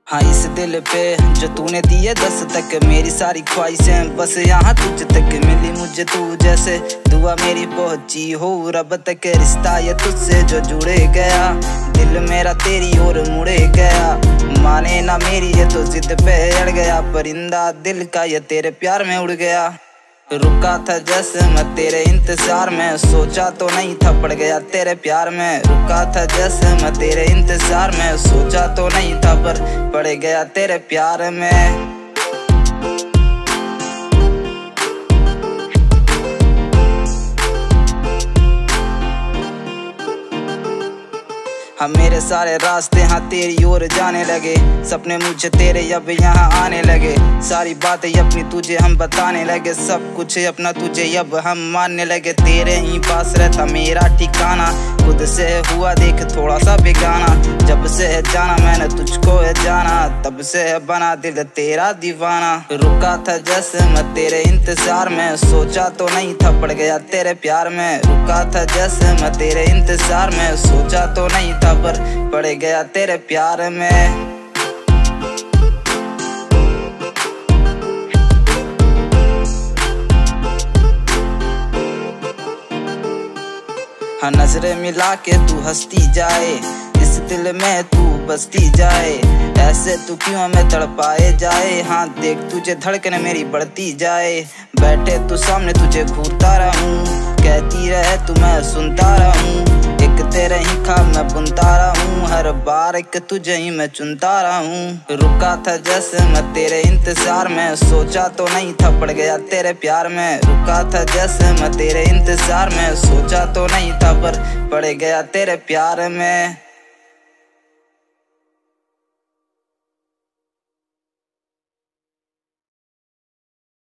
हाँ इस दिल पे जो तूने दिए 10 तक, मेरी सारी ख्वाहिशें बस यहाँ तुझ तक। मिली मुझे तू जैसे दुआ मेरी पहुंची हो रब तक। रिश्ता ये तुझसे जो जुड़े गया, दिल मेरा तेरी ओर मुड़े गया। माने ना मेरी ये तो जिद पे अड़ गया, परिंदा दिल का ये तेरे प्यार में उड़ गया। रुका था जैसे मैं तेरे इंतजार में, सोचा तो नहीं था पड़ गया तेरे प्यार में। रुका था जैसे मैं तेरे इंतजार में, सोचा तो नहीं था पर पड़ गया तेरे प्यार में। हाँ मेरे सारे रास्ते हाँ तेरी ओर जाने लगे, सपने मुझे तेरे अब यहाँ आने लगे। सारी बातें अपनी तुझे हम बताने लगे, सब कुछ अपना तुझे अब हम मानने लगे। तेरे ही पास रहता मेरा ठिकाना, खुद से हुआ देख थोड़ा सा बेगाना। जब से है जाना मैंने तुझको है जाना, तब से है बना दिल तेरा दीवाना। रुका था जैसे मैं तेरे इंतजार में, सोचा तो नहीं था पड़ गया तेरे प्यार में। रुका था जैसे मैं तेरे इंतजार में, सोचा तो नहीं था पर पड़ गया तेरे प्यार में। हाँ नजरें मिला के तू हंसती जाए, इस दिल में तू बसती जाए। ऐसे तू क्यों हमें तड़पाए जाए, हाँ देख तुझे धड़कन मेरी बढ़ती जाए। बैठे तू सामने तुझे घूरता रहूं, कहती रहे तू मैं सुनता रहूं। एक तेरे ही ख्वाब मैं बुनता रहूं, हर बार एक तुझे ही मैं चुनता रहूं। रुका था जैसे मैं तेरे इंतजार में, सोचा तो नहीं था पड़ गया तेरे प्यार में। रुका था जैसे मैं तेरे इंतजार में, सोचा तो नहीं था पर पड़ गया तेरे प्यार में।